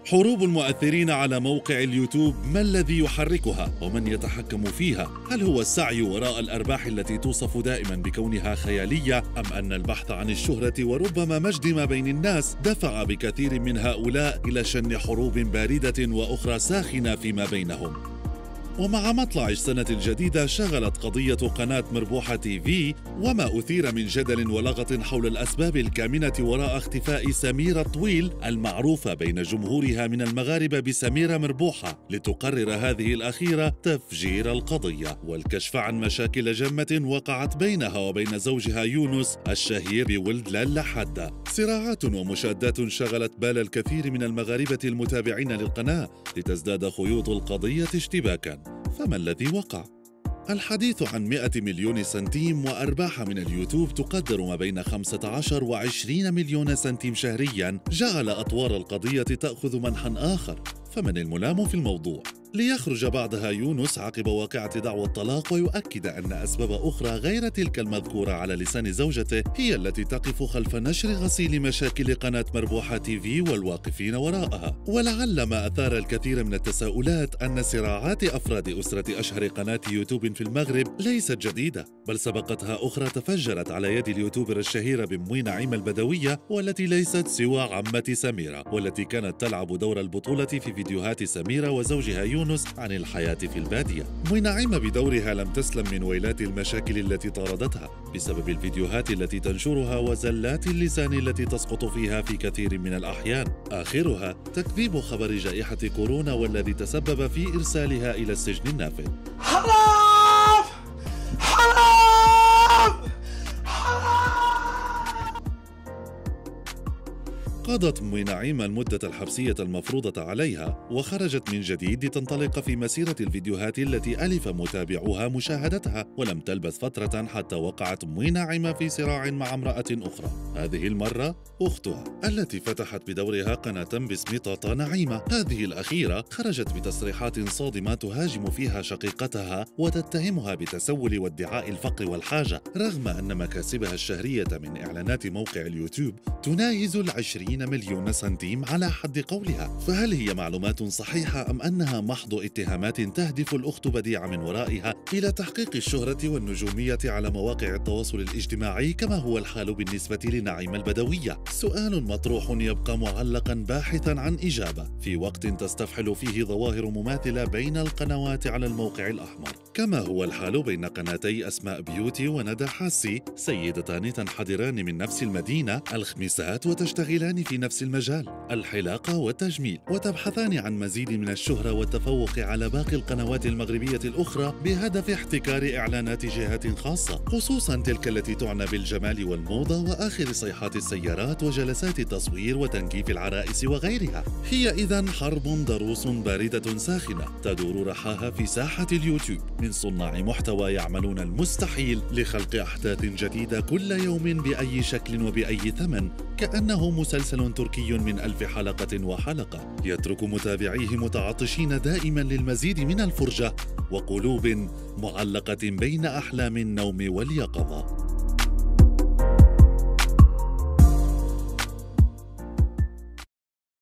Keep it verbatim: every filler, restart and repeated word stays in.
حروب المؤثرين على موقع اليوتيوب، ما الذي يحركها ومن يتحكم فيها؟ هل هو السعي وراء الأرباح التي توصف دائما بكونها خيالية، أم أن البحث عن الشهرة وربما مجد ما بين الناس دفع بكثير من هؤلاء إلى شن حروب باردة وأخرى ساخنة فيما بينهم؟ ومع مطلع السنة الجديدة شغلت قضية قناة مربوحة تي في وما أثير من جدل ولغط حول الأسباب الكامنة وراء اختفاء سميرة طويل المعروفة بين جمهورها من المغاربة بسميرة مربوحة، لتقرر هذه الأخيرة تفجير القضية والكشف عن مشاكل جمة وقعت بينها وبين زوجها يونس الشهير بولد لالا حادة. صراعات ومشادات شغلت بال الكثير من المغاربة المتابعين للقناة لتزداد خيوط القضية اشتباكاً. فما الذي وقع؟ الحديث عن مئة مليون سنتيم وأرباح من اليوتيوب تقدر ما بين خمسة عشر وعشرين مليون سنتيم شهرياً جعل أطوار القضية تأخذ منحاً آخر. فمن الملام في الموضوع؟ ليخرج بعدها يونس عقب واقعة دعوى الطلاق ويؤكد أن أسباب أخرى غير تلك المذكورة على لسان زوجته هي التي تقف خلف نشر غسيل مشاكل قناة مربوحة تي في والواقفين وراءها. ولعل ما أثار الكثير من التساؤلات أن صراعات أفراد أسرة أشهر قناة يوتيوب في المغرب ليست جديدة، بل سبقتها أخرى تفجرت على يد اليوتيوبر الشهيرة بموي نعيمة البدوية، والتي ليست سوى عمة سميرة، والتي كانت تلعب دور البطولة في فيديوهات سميرة وزوجها يونس عن الحياة في البادية. موي نعيمة بدورها لم تسلم من ويلات المشاكل التي طاردتها بسبب الفيديوهات التي تنشرها وزلات اللسان التي تسقط فيها في كثير من الأحيان، آخرها تكذيب خبر جائحة كورونا والذي تسبب في إرسالها إلى السجن النافذ. حرام! حرام! قضت موي نعيمة المدة الحبسية المفروضة عليها وخرجت من جديد لتنطلق في مسيرة الفيديوهات التي ألف متابعوها مشاهدتها، ولم تلبث فترة حتى وقعت موي نعيمة في صراع مع امرأة أخرى، هذه المرة أختها التي فتحت بدورها قناة باسم طاطا نعيمة. هذه الأخيرة خرجت بتصريحات صادمة تهاجم فيها شقيقتها وتتهمها بالتسول وادعاء الفقر والحاجة، رغم أن مكاسبها الشهرية من إعلانات موقع اليوتيوب تناهز العشرين مليون سنتيم على حد قولها. فهل هي معلومات صحيحة أم أنها محض اتهامات تهدف الأخت بديعة من ورائها إلى تحقيق الشهرة والنجومية على مواقع التواصل الاجتماعي كما هو الحال بالنسبة لنعيمة البدوية؟ سؤال مطروح يبقى معلقا باحثا عن إجابة في وقت تستفحل فيه ظواهر مماثلة بين القنوات على الموقع الأحمر، كما هو الحال بين قناتي أسماء بيوتي وندى حاسي، سيدتان تنحدران من نفس المدينة، الخميسات، وتشتغلان في نفس المجال الحلاقة والتجميل، وتبحثان عن مزيد من الشهرة والتفوق على باقي القنوات المغربية الأخرى بهدف احتكار إعلانات جهات خاصة، خصوصا تلك التي تعنى بالجمال والموضة وآخر صيحات السيارات وجلسات التصوير وتنكيف العرائس وغيرها. هي إذن حرب ضروس باردة ساخنة تدور رحاها في ساحة اليوتيوب من صناع محتوى يعملون المستحيل لخلق أحداث جديدة كل يوم بأي شكل وبأي ثمن، كأنه مسلسل تركي من ألف حلقة وحلقة يترك متابعيه متعطشين دائما للمزيد من الفرجة وقلوب معلقة بين أحلام النوم واليقظة.